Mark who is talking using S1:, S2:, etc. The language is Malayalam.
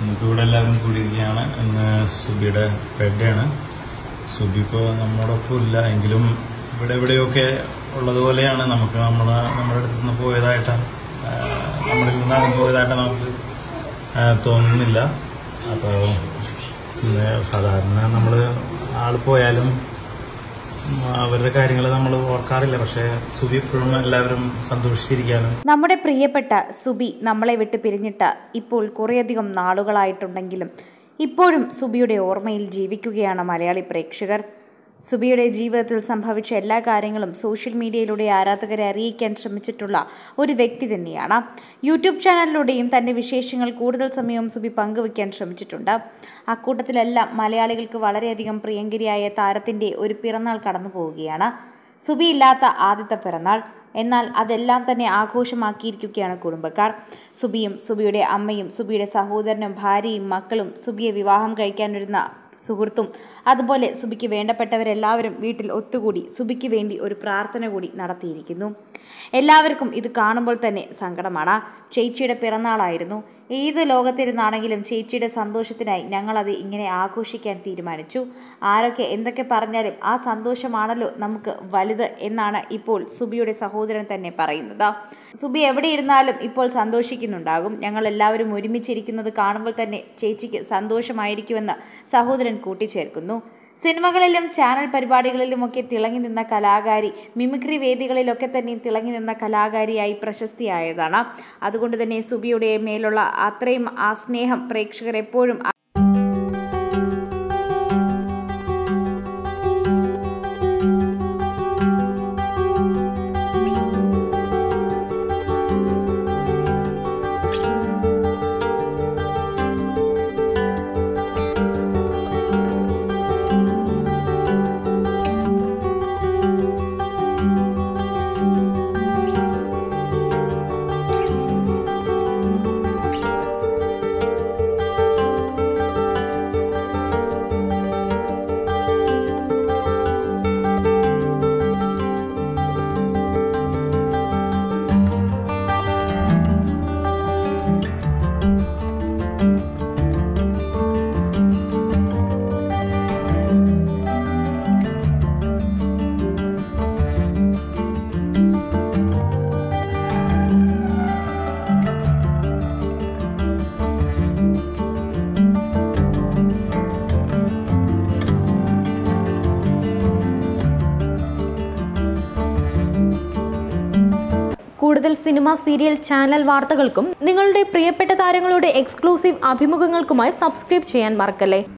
S1: നമുക്കിവിടെ എല്ലാവരും കൂടിയിരിക്കുകയാണ്. ഇന്ന് സുബിയുടെ ബർത്ത്ഡേ ആണ്. സുബി ഇപ്പോൾ നമ്മോടൊപ്പം ഇല്ല എങ്കിലും ഇവിടെ എവിടെയൊക്കെ ഉള്ളതുപോലെയാണ്. നമുക്ക് നമ്മുടെ അടുത്ത് നിന്ന് പോയതായിട്ട് നമ്മളിൽ നിന്നാണ് പോയതായിട്ട് നമുക്ക് തോന്നുന്നില്ല. അപ്പോൾ സാധാരണ നമ്മൾ ആൾ പോയാലും അവരുടെ കാര്യങ്ങൾ നമ്മൾ ഓർക്കാറില്ല. പക്ഷേ സുബി എപ്പോഴും എല്ലാവരും സന്തോഷിച്ചിരിക്കാനും.
S2: നമ്മുടെ പ്രിയപ്പെട്ട സുബി നമ്മളെ വിട്ട് പിരിഞ്ഞിട്ട് ഇപ്പോൾ കുറേയധികം നാളുകളായിട്ടുണ്ടെങ്കിലും ഇപ്പോഴും സുബിയുടെ ഓർമ്മയിൽ ജീവിക്കുകയാണ് മലയാളി പ്രേക്ഷകർ. സുബിയുടെ ജീവിതത്തിൽ സംഭവിച്ച എല്ലാ കാര്യങ്ങളും സോഷ്യൽ മീഡിയയിലൂടെ ആരാധകരെ അറിയിക്കാൻ ശ്രമിച്ചിട്ടുള്ള ഒരു വ്യക്തി തന്നെയാണ്. യൂട്യൂബ് ചാനലിലൂടെയും തൻ്റെ വിശേഷങ്ങൾ കൂടുതൽ സമയവും സുബി പങ്കുവയ്ക്കാൻ ശ്രമിച്ചിട്ടുണ്ട്. അക്കൂട്ടത്തിലെല്ലാം മലയാളികൾക്ക് വളരെയധികം പ്രിയങ്കരിയായ താരത്തിൻ്റെ ഒരു പിറന്നാൾ കടന്നു പോവുകയാണ്. സുബി ഇല്ലാത്ത ആദ്യത്തെ പിറന്നാൾ. എന്നാൽ അതെല്ലാം തന്നെ ആഘോഷമാക്കിയിരിക്കുകയാണ് കുടുംബക്കാർ. സുബിയും സുബിയുടെ അമ്മയും സുബിയുടെ സഹോദരനും ഭാര്യയും മക്കളും സുബിയെ വിവാഹം കഴിക്കാനിരുന്ന സുഹൃത്തും അതുപോലെ സുബിക്ക് വേണ്ടപ്പെട്ടവരെല്ലാവരും വീട്ടിൽ ഒത്തുകൂടി സുബിക്ക് വേണ്ടി ഒരു പ്രാർത്ഥന കൂടി നടത്തിയിരിക്കുന്നു. എല്ലാവർക്കും ഇത് കാണുമ്പോൾ തന്നെ സങ്കടമാണ്. ചേച്ചിയുടെ പിറന്നാളായിരുന്നു. ഏത് ലോകത്തിരുന്നാണെങ്കിലും ചേച്ചിയുടെ സന്തോഷത്തിനായി ഞങ്ങളത് ഇങ്ങനെ ആഘോഷിക്കാൻ തീരുമാനിച്ചു. ആരൊക്കെ എന്തൊക്കെ പറഞ്ഞാലും ആ സന്തോഷമാണല്ലോ നമുക്ക് വലുത് എന്നാണ് ഇപ്പോൾ സുബിയുടെ സഹോദരൻ തന്നെ പറയുന്നത്. സുബി എവിടെ ഇരുന്നാലും ഇപ്പോൾ സന്തോഷിക്കുന്നുണ്ടാകും. ഞങ്ങൾ എല്ലാവരും ഒരുമിച്ചിരിക്കുന്നത് കാണുമ്പോൾ തന്നെ ചേച്ചിക്ക് സന്തോഷമായിരിക്കുമെന്ന് സഹോദരൻ കൂട്ടിച്ചേർക്കുന്നു. സിനിമകളിലും ചാനൽ പരിപാടികളിലുമൊക്കെ തിളങ്ങി നിന്ന കലാകാരി മിമിക്രി വേദികളിലൊക്കെ തന്നെ തിളങ്ങി നിന്ന കലാകാരിയായി പ്രശസ്തിയായതാണ്. അതുകൊണ്ട് തന്നെ സുബിയുടെ മേലുള്ള അത്രയും ആ സ്നേഹം പ്രേക്ഷകർ എപ്പോഴും
S3: കൂടുതൽ സിനിമ, സീരിയൽ, ചാനൽ വാർത്തകൾക്കും നിങ്ങളുടെ പ്രിയപ്പെട്ട താരങ്ങളുടെ എക്സ്ക്ലൂസീവ് അഭിമുഖങ്ങൾക്കുമായി സബ്സ്ക്രൈബ് ചെയ്യാൻ മറക്കല്ലേ.